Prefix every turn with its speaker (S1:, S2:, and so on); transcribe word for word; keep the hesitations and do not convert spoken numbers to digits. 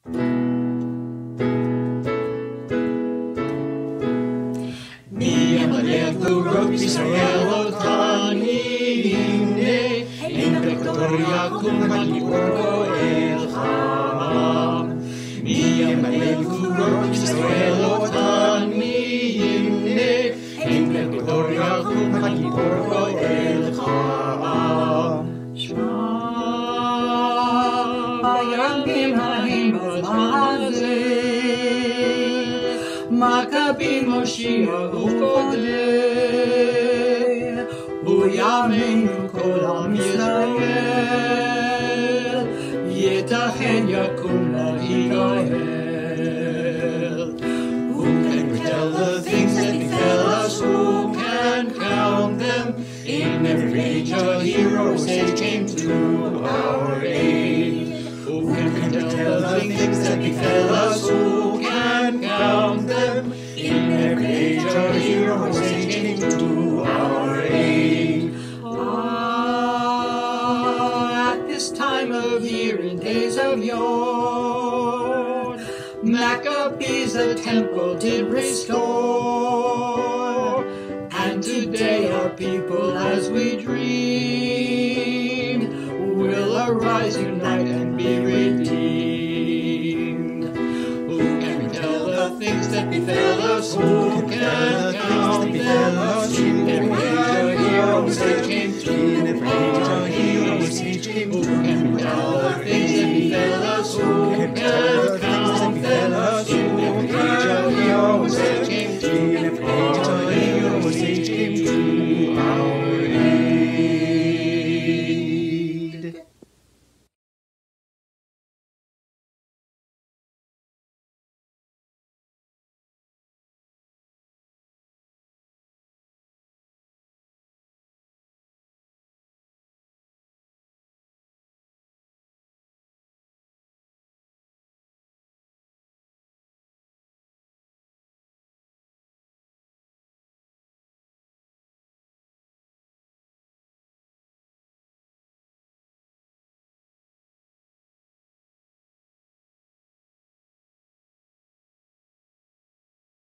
S1: Urok Israel tanine, in Victoria kung magipurko el Hamam. Miyam alel urok Israel tanine, in Victoria kung magipurko el Hamam. Shma bayangim haim b'maze, Makabim Moshiach ukodle, Uyamenu kol am Yisrael, Yetachen yakum la'Yisrael. Who can tell the things that befell us? Who can count them? In every age a hero sage came to our aid. Who can tell the things that befell us? Who can count them? In every age a hero sage came to our aid. Ah, at this time of year in days of yore, Maccabees the temple did restore, and today our people as we dreamed will arise, unite and be redeemed. Who can tell the things that befell us? Who can count them? In every age a hero sage came to, in every age a hero sage came to.